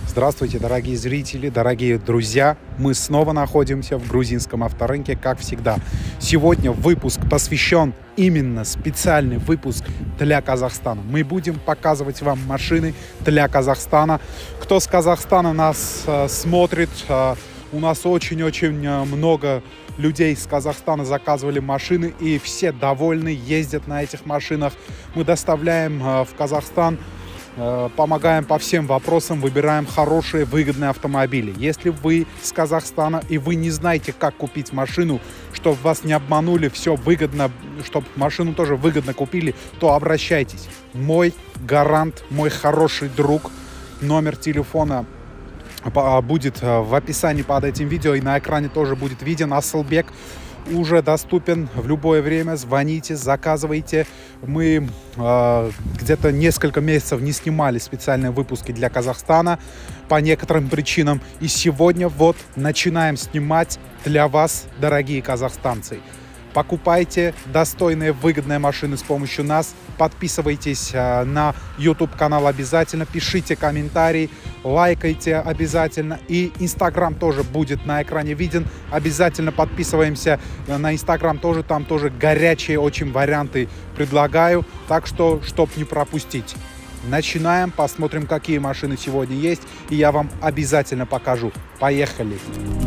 Здравствуйте, дорогие зрители, дорогие друзья. Мы снова находимся в грузинском авторынке, как всегда. Сегодня выпуск посвящен именно специальный выпуск для Казахстана. Мы будем показывать вам машины для Казахстана. Кто с Казахстана нас смотрит, у нас очень-очень много людей из Казахстана заказывали машины, и все довольны, ездят на этих машинах. Мы доставляем в Казахстан, помогаем по всем вопросам, выбираем хорошие, выгодные автомобили. Если вы с Казахстана и вы не знаете, как купить машину, чтобы вас не обманули, все выгодно, чтобы машину тоже выгодно купили, то обращайтесь. Мой гарант, мой хороший друг, номер телефона будет в описании под этим видео, и на экране тоже будет виден. Асылбек уже доступен в любое время. Звоните, заказывайте. Мы где-то несколько месяцев не снимали специальные выпуски для Казахстана по некоторым причинам. И сегодня вот начинаем снимать для вас, дорогие казахстанцы. Покупайте достойные, выгодные машины с помощью нас. Подписывайтесь на YouTube-канал обязательно. Пишите комментарии, лайкайте обязательно. И Instagram тоже будет на экране виден. Обязательно подписываемся на Instagram тоже. Там тоже горячие очень варианты предлагаю. Так что, чтоб не пропустить. Начинаем, посмотрим, какие машины сегодня есть. И я вам обязательно покажу. Поехали!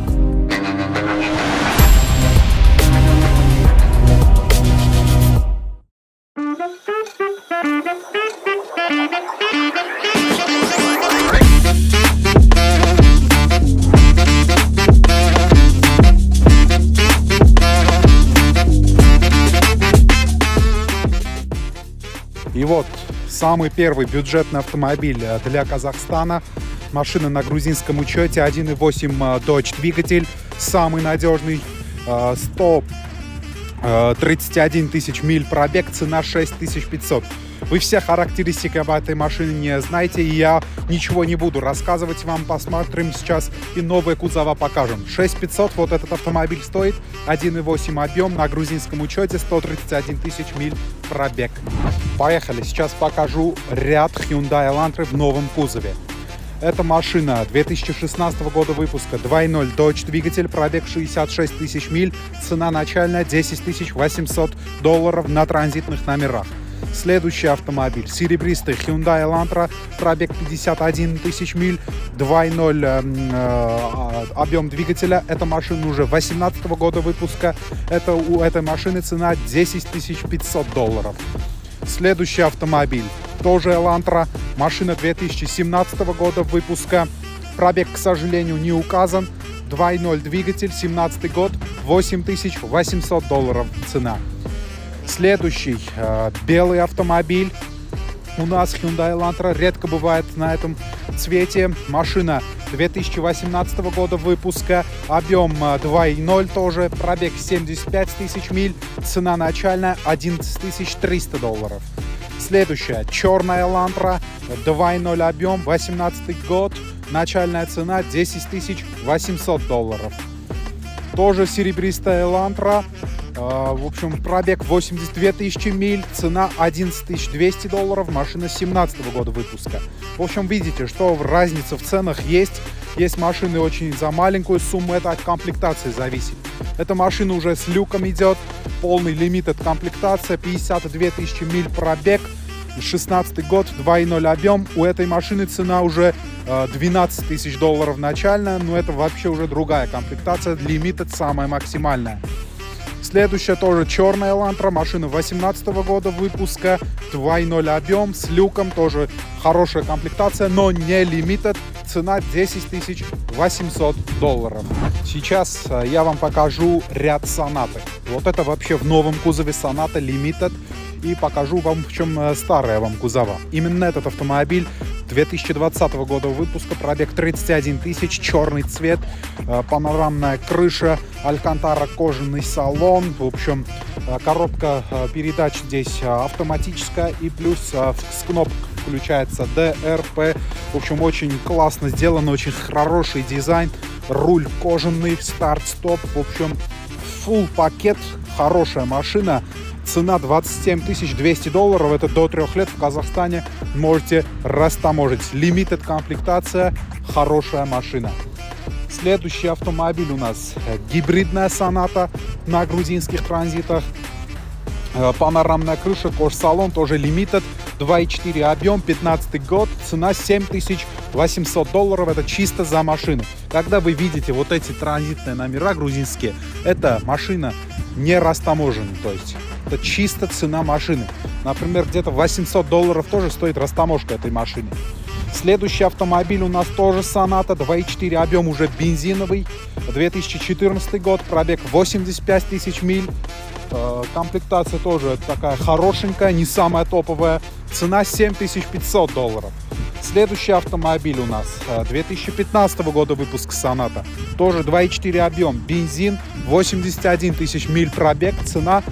И вот самый первый бюджетный автомобиль для Казахстана. Машина на грузинском учете, 1.8 Dodge двигатель, самый надежный, 131 тысяч миль пробег, цена 6500. Вы все характеристики об этой машине не знаете, и я ничего не буду рассказывать вам. Посмотрим сейчас и новые кузова покажем. 6500 вот этот автомобиль стоит, 1.8 объем, на грузинском учете, 131 тысяч миль пробег. Поехали, сейчас покажу ряд Hyundai Elantra в новом кузове. Эта машина 2016 года выпуска, 2.0 Dodge двигатель, пробег 66 тысяч миль, цена начальная $10 800 на транзитных номерах. Следующий автомобиль, серебристый Hyundai Elantra, пробег 51 тысяч миль, 2.0 объем двигателя. Эта машина уже 2018 года выпуска. У этой машины цена $10 500. Следующий автомобиль, тоже Elantra, машина 2017 года выпуска. Пробег, к сожалению, не указан. 2.0 двигатель, 17 год, $8 800 цена. Следующий белый автомобиль. У нас Hyundai Elantra редко бывает на этом цвете. Машина 2018 года выпуска. Объем 2.0 тоже. Пробег 75 тысяч миль. Цена начальная $11 300. Следующая черная Elantra. 2.0 объем. 18 год. Начальная цена $10 800. Тоже серебристая Elantra. В общем, пробег 82 тысячи миль, цена $11 200, машина 17 года выпуска. В общем, видите, что разница в ценах есть. Есть машины очень за маленькую сумму, это от комплектации зависит. Эта машина уже с люком идет, полный лимитед комплектация, 52 тысячи миль пробег, 16 год, 2.0 объем. У этой машины цена уже $12 тысяч начальная, но это вообще уже другая комплектация, лимитед самая максимальная. Следующая тоже черная Elantra, машина 2018 года выпуска, 2.0 объем, с люком, тоже хорошая комплектация, но не лимитед, цена $10 800. Сейчас я вам покажу ряд Sonata. Вот это вообще в новом кузове Sonata Limited, и покажу вам, в чем старые вам кузова. Именно этот автомобиль 2020 года выпуска, пробег 31 тысяч, черный цвет, панорамная крыша, алькантара, кожаный салон. В общем, коробка передач здесь автоматическая, и плюс с кнопок включается ДРП. В общем, очень классно сделано, очень хороший дизайн. Руль кожаный, старт-стоп. В общем, full пакет, хорошая машина. Цена 27 200 долларов. Это до 3 лет в Казахстане можете растаможить. Limited комплектация, хорошая машина. Следующий автомобиль у нас гибридная Соната на грузинских транзитах. Панорамная крыша, кож-салон, тоже Limited. 2.4 объем, 15 год, цена 7800 долларов. Это чисто за машину. Когда вы видите вот эти транзитные номера грузинские, это машина не растаможена. То есть это чисто цена машины. Например, где-то 800 долларов тоже стоит растаможка этой машины. Следующий автомобиль у нас тоже Соната, 2.4 объем, уже бензиновый, 2014 год, пробег 85 тысяч миль. Комплектация тоже такая хорошенькая, не самая топовая. Цена 7500 долларов. Следующий автомобиль у нас 2015 года выпуск Соната. Тоже 2.4 объем, бензин, 81 тысяч миль пробег. Цена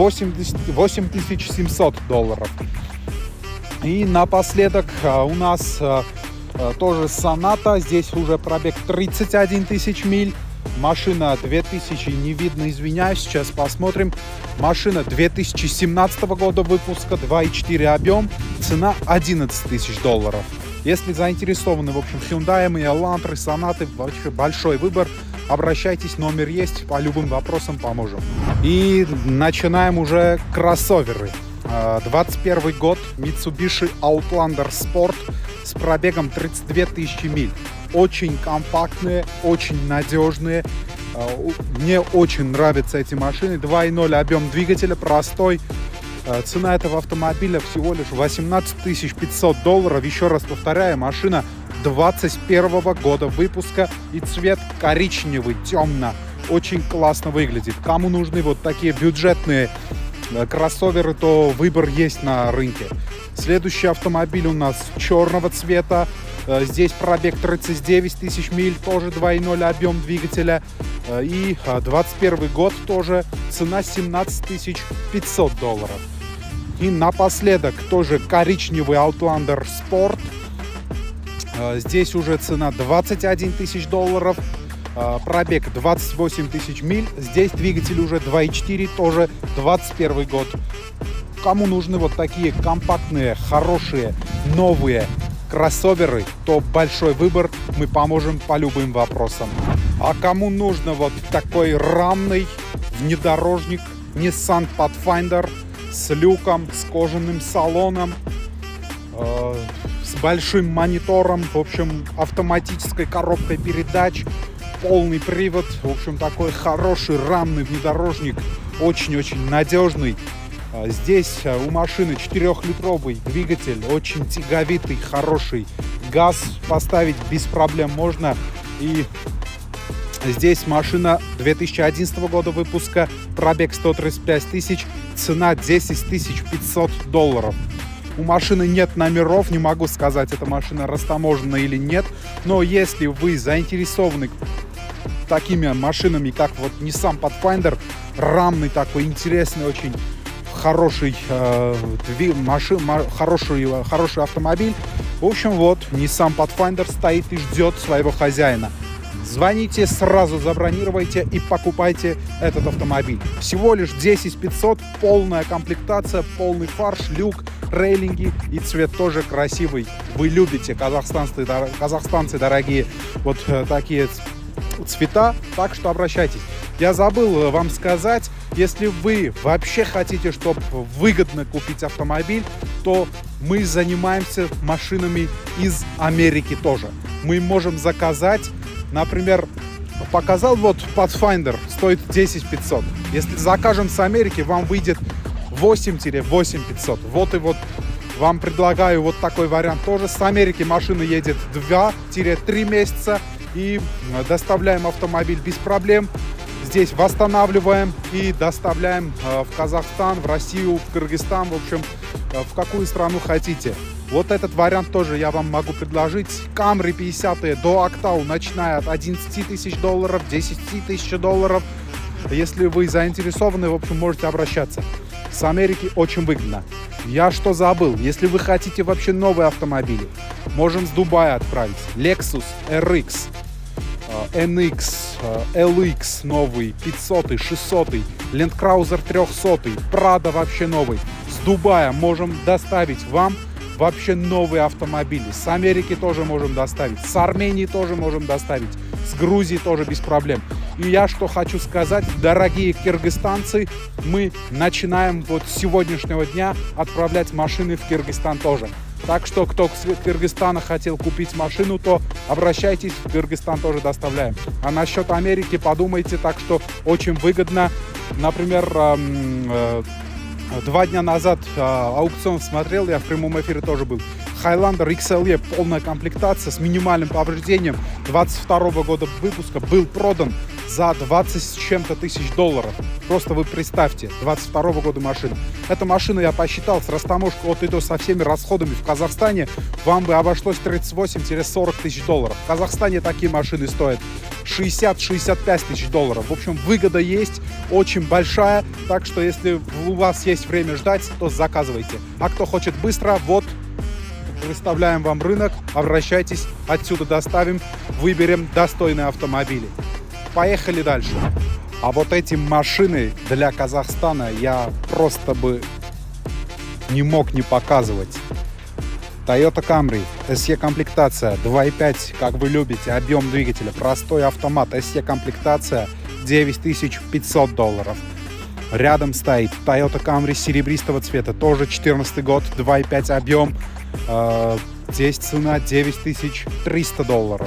8700 долларов. И напоследок у нас тоже Соната. Здесь уже пробег 31 тысяч миль. Машина 2000, не видно, извиняюсь, сейчас посмотрим. Машина 2017 года выпуска, 2.4 объем, цена 11 тысяч долларов. Если заинтересованы, в общем, Hyundai, Elantra, Сонаты, большой выбор, обращайтесь, номер есть, по любым вопросам поможем. И начинаем уже кроссоверы. 21 год, Mitsubishi Outlander Sport с пробегом 32 тысячи миль. Очень компактные, очень надежные. Мне очень нравятся эти машины. 2.0 объем двигателя, простой. Цена этого автомобиля всего лишь 18 500 долларов. Еще раз повторяю, машина 21 года выпуска и цвет коричневый, темно. Очень классно выглядит. Кому нужны вот такие бюджетные кроссоверы, то выбор есть на рынке. Следующий автомобиль у нас черного цвета. Здесь пробег 39 тысяч миль, тоже 2.0 объем двигателя. И 21 год тоже, цена 17 500 долларов. И напоследок тоже коричневый Outlander Sport. Здесь уже цена 21 тысяч долларов. Пробег 28 тысяч миль. Здесь двигатель уже 2.4, тоже 21 год. Кому нужны вот такие компактные, хорошие, новые кроссоверы, то большой выбор, мы поможем по любым вопросам. А кому нужно вот такой рамный внедорожник Nissan Pathfinder с люком, с кожаным салоном, с большим монитором, в общем, автоматической коробкой передач, полный привод, в общем, такой хороший рамный внедорожник, очень-очень надежный. Здесь у машины 4-литровый двигатель, очень тяговитый, хороший. Газ поставить без проблем можно. И здесь машина 2011 года выпуска, пробег 135 тысяч, цена 10 500 долларов. У машины нет номеров, не могу сказать, эта машина растаможена или нет. Но если вы заинтересованы такими машинами, как вот Nissan Pathfinder, рамный такой, интересный очень, хороший хороший автомобиль. В общем, вот Nissan Pathfinder стоит и ждет своего хозяина. Звоните, сразу забронируйте и покупайте этот автомобиль. Всего лишь 10 500, полная комплектация, полный фарш, люк, рейлинги и цвет тоже красивый. Вы любите, казахстанцы дорогие, вот такие цвета, так что обращайтесь. Я забыл вам сказать, если вы вообще хотите, чтобы выгодно купить автомобиль, то мы занимаемся машинами из Америки тоже. Мы можем заказать, например, показал вот Pathfinder, стоит 10 500. Если закажем с Америки, вам выйдет 8-8 500. Вот и вот вам предлагаю вот такой вариант тоже. С Америки машина едет 2-3 месяца и доставляем автомобиль без проблем. Здесь восстанавливаем и доставляем в Казахстан, в Россию, в Кыргызстан, в общем, в какую страну хотите. Вот этот вариант тоже я вам могу предложить. Camry 50 до Octave, начиная от 11 тысяч долларов, 10 тысяч долларов. Если вы заинтересованы, в общем, можете обращаться. С Америки очень выгодно. Я что забыл? Если вы хотите вообще новые автомобили, можем с Дубая отправить. Lexus RX. NX, LX новый, 500, 600, Land Cruiser 300, Prado вообще новый. С Дубая можем доставить вам вообще новые автомобили. С Америки тоже можем доставить, с Армении тоже можем доставить, с Грузии тоже без проблем. И я что хочу сказать, дорогие кыргызстанцы, мы начинаем вот с сегодняшнего дня отправлять машины в Кыргызстан тоже. Так что, кто с Кыргызстана хотел купить машину, то обращайтесь, в Кыргызстан тоже доставляем. А насчет Америки подумайте, так что очень выгодно. Например, 2 дня назад аукцион смотрел, я в прямом эфире тоже был. Highlander XLE, полная комплектация с минимальным повреждением 22 года выпуска, был продан за 20 с чем-то тысяч долларов. Просто вы представьте, 22 года машина. Эта машина, я посчитал, с растаможкой от и до со всеми расходами в Казахстане вам бы обошлось 38-40 тысяч долларов. В Казахстане такие машины стоят 60-65 тысяч долларов. В общем, выгода есть, очень большая. Так что, если у вас есть время ждать, то заказывайте. А кто хочет быстро, вот, выставляем вам рынок, обращайтесь, отсюда доставим, выберем достойные автомобили. Поехали дальше. А вот эти машины для Казахстана я просто бы не мог не показывать. Toyota Camry, SE комплектация, 2.5, как вы любите, объем двигателя, простой автомат, SE комплектация, 9500 долларов. Рядом стоит Toyota Camry серебристого цвета, тоже 14 год, 2.5 объем, здесь цена 9300 долларов.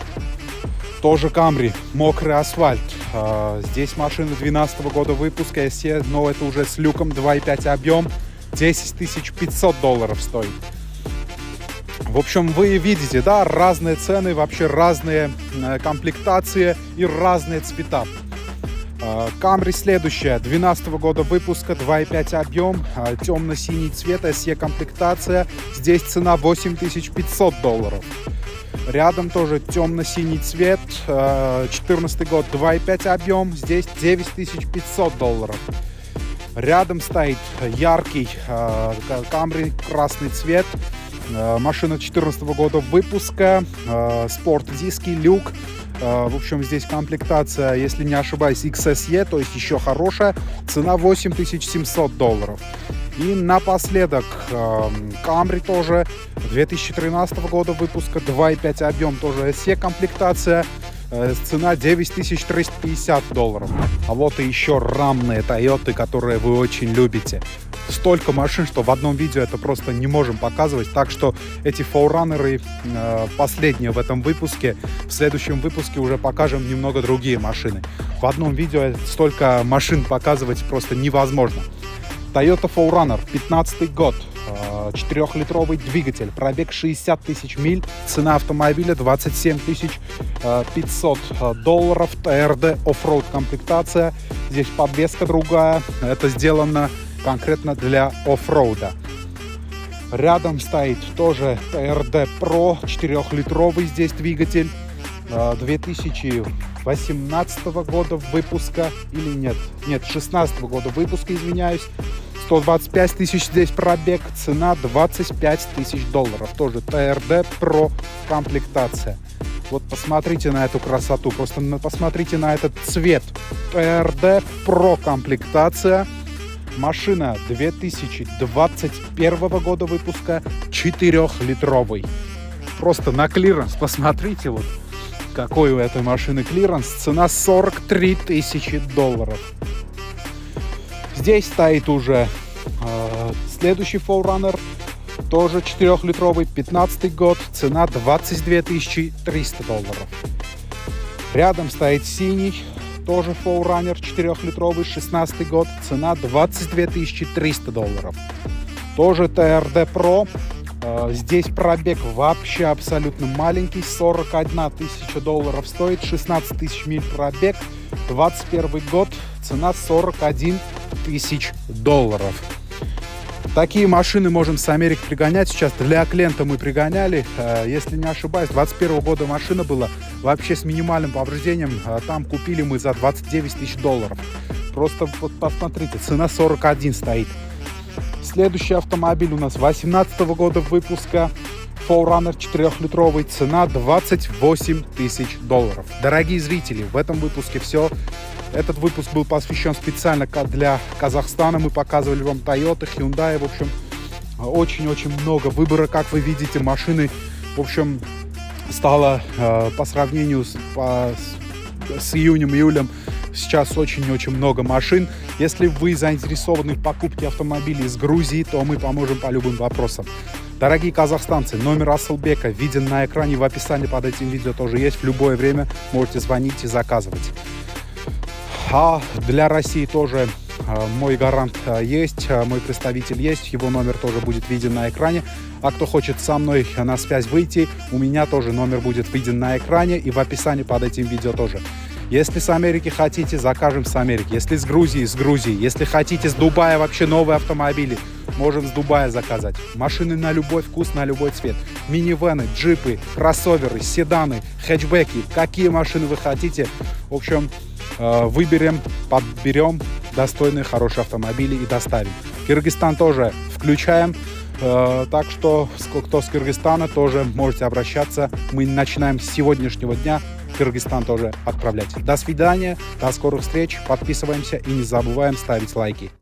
Тоже Camry, мокрый асфальт. Здесь машина 2012 года выпуска, SE, но это уже с люком, 2.5 объем, 10500 долларов стоит. В общем, вы видите, да, разные цены, вообще разные комплектации и разные цвета. Camry следующая, 2012 года выпуска, 2.5 объем, темно-синий цвет, SE комплектация. Здесь цена 8500 долларов. Рядом тоже темно-синий цвет, 14 год, 2.5 объем, здесь 9500 долларов. Рядом стоит яркий Camry, красный цвет, машина 2014 года выпуска, спорт-диски, люк. В общем, здесь комплектация, если не ошибаюсь, XSE, то есть еще хорошая, цена 8700 долларов. И напоследок Camry тоже 2013 года выпуска, 2.5 объем, тоже SE комплектация, цена 9350 долларов. А вот и еще рамные Toyota, которые вы очень любите. Столько машин, что в одном видео это просто не можем показывать. Так что эти 4Runner последние в этом выпуске. В следующем выпуске уже покажем немного другие машины. В одном видео столько машин показывать просто невозможно. Toyota 4Runner, 15 год, 4-литровый двигатель, пробег 60 тысяч миль, цена автомобиля 27 500 долларов, ТРД, оффроуд комплектация, здесь подвеска другая, это сделано конкретно для оффроуда. Рядом стоит тоже ТРД Pro, 4-литровый здесь двигатель, 2018 года выпуска, или нет, 16 года выпуска, извиняюсь. 125 тысяч здесь пробег, цена 25 тысяч долларов. Тоже ТРД Pro комплектация. Вот посмотрите на эту красоту, просто посмотрите на этот цвет. ТРД Pro комплектация. Машина 2021 года выпуска, 4-литровый. Просто на клиренс, посмотрите, вот какой у этой машины клиренс. Цена 43 тысячи долларов. Здесь стоит уже следующий 4Runner, тоже 4-литровый, 15 год, цена 22 300 долларов. Рядом стоит синий, тоже 4Runner, 4-литровый, 16 год, цена 22 300 долларов. Тоже ТРД Pro. Здесь пробег вообще абсолютно маленький, 41 тысяча долларов стоит, 16 тысяч миль пробег, 21 год, цена 41 тысяч долларов. Такие машины можем с Америки пригонять. Сейчас для клиента мы пригоняли. Если не ошибаюсь, 21 года машина была вообще с минимальным повреждением. Там купили мы за 29 тысяч долларов. Просто вот посмотрите, цена 41 стоит. Следующий автомобиль у нас 18 года выпуска. 4Runner 4-литровый, цена $28 тысяч. Дорогие зрители, в этом выпуске все. Этот выпуск был посвящен специально для Казахстана. Мы показывали вам Toyota, Hyundai. В общем, очень-очень много выбора. Как вы видите, машины, в общем, стало по сравнению с июнем-июлем сейчас очень-очень много машин. Если вы заинтересованы в покупке автомобилей из Грузии, то мы поможем по любым вопросам. Дорогие казахстанцы, номер Асылбека виден на экране, в описании под этим видео тоже есть. В любое время можете звонить и заказывать. А для России тоже мой гарант есть, мой представитель есть, его номер тоже будет виден на экране. А кто хочет со мной на связь выйти, у меня тоже номер будет виден на экране и в описании под этим видео тоже. Если с Америки хотите, закажем с Америки. Если с Грузии, с Грузии. Если хотите с Дубая вообще новые автомобили, можем с Дубая заказать. Машины на любой вкус, на любой цвет. Минивэны, джипы, кроссоверы, седаны, хэтчбеки. Какие машины вы хотите. В общем, выберем, подберем достойные, хорошие автомобили и доставим. Кыргызстан тоже включаем. Так что, кто с Кыргызстана, тоже можете обращаться. Мы начинаем с сегодняшнего дня Кыргызстан тоже отправлять. До свидания, до скорых встреч. Подписываемся и не забываем ставить лайки.